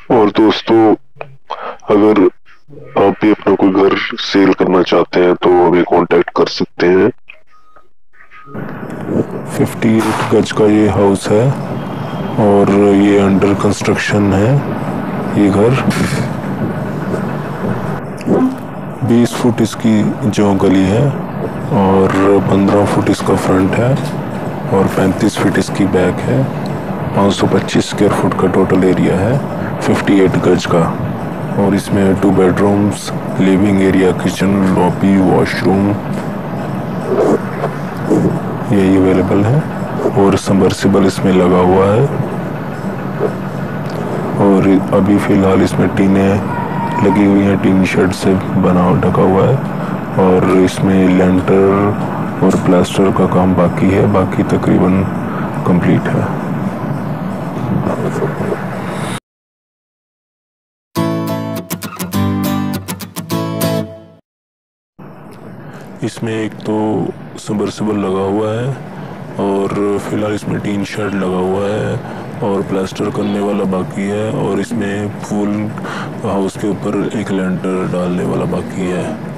और दोस्तों, अगर आप भी अपना कोई घर सेल करना चाहते हैं तो हमें कांटेक्ट कर सकते हैं। 58 गज का ये हाउस है और ये अंडर कंस्ट्रक्शन है। ये घर 20 फुट इसकी जो गली है और 15 फुट इसका फ्रंट है और 35 फीट इसकी बैक है। 525 स्क्वायर फुट का टोटल एरिया है 58 गज का। और इसमें 2 bedrooms, living area, kitchen, lobby, washroom यही अवेलेबल है और सबमर्सिबल इसमें लगा हुआ है। और अभी फ़िलहाल इसमें टीनें लगी हुई हैं, टीन शेड से बना ढका हुआ है और इसमें लेंटर और प्लास्टर का काम बाकी है, बाकी तकरीबन कंप्लीट है। इसमें एक तो सबमर्सिबल लगा हुआ है और फिलहाल इसमें टीन शेड लगा हुआ है और प्लास्टर करने वाला बाकी है और इसमें फुल हाउस के ऊपर एक लेंटर डालने वाला बाकी है।